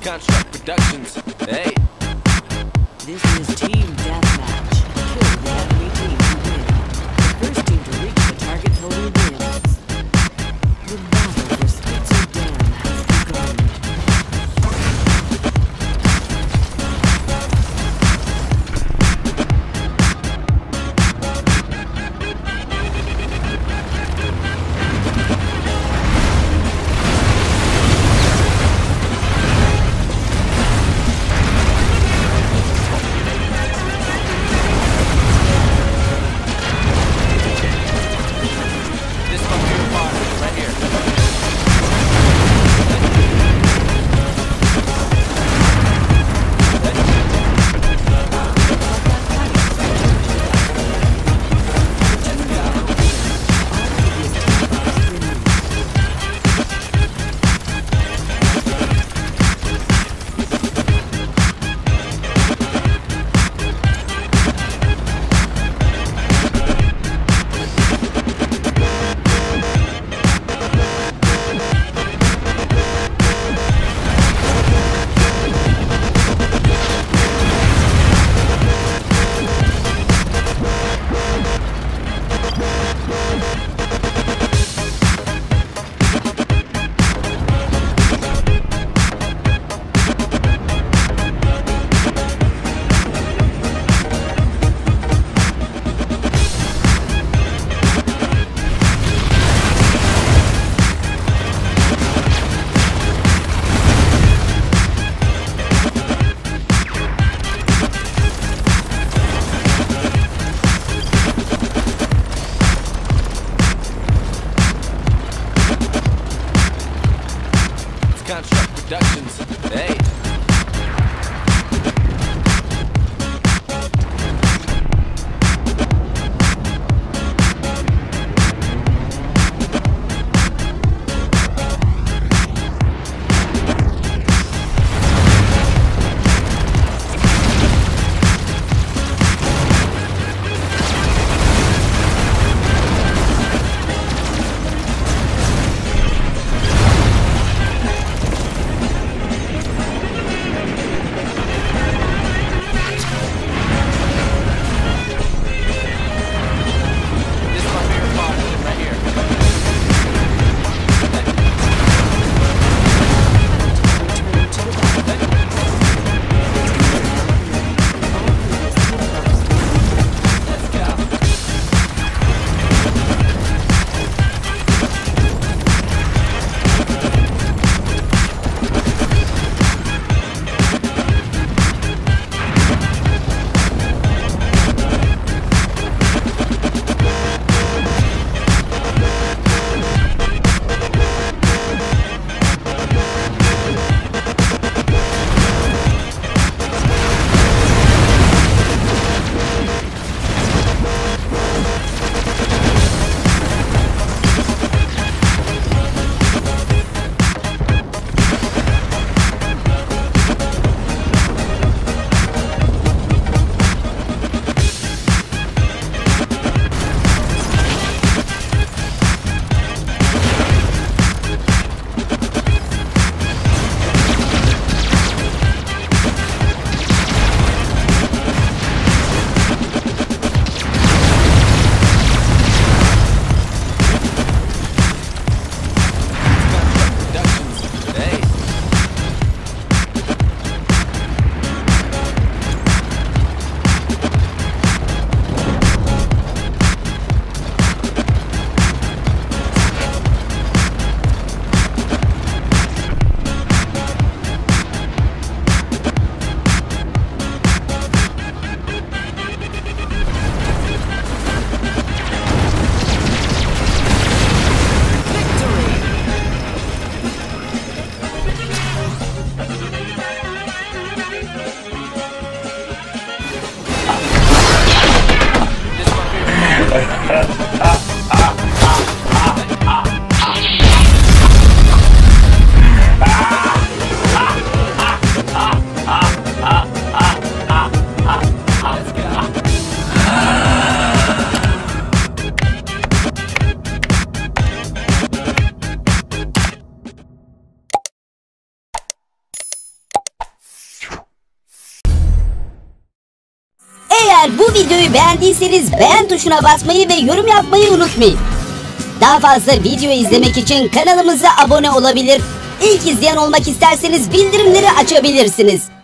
Construct Productions. Hey. This is Team Deathmatch. Kill the enemy team to win. The first team to reach the target total wins. The battle for Spitzer Dam has begun. Eğer bu videoyu beğendiyseniz beğen tuşuna basmayı ve yorum yapmayı unutmayın. Daha fazla video izlemek için kanalımıza abone olabilir, İlk izleyen olmak isterseniz bildirimleri açabilirsiniz.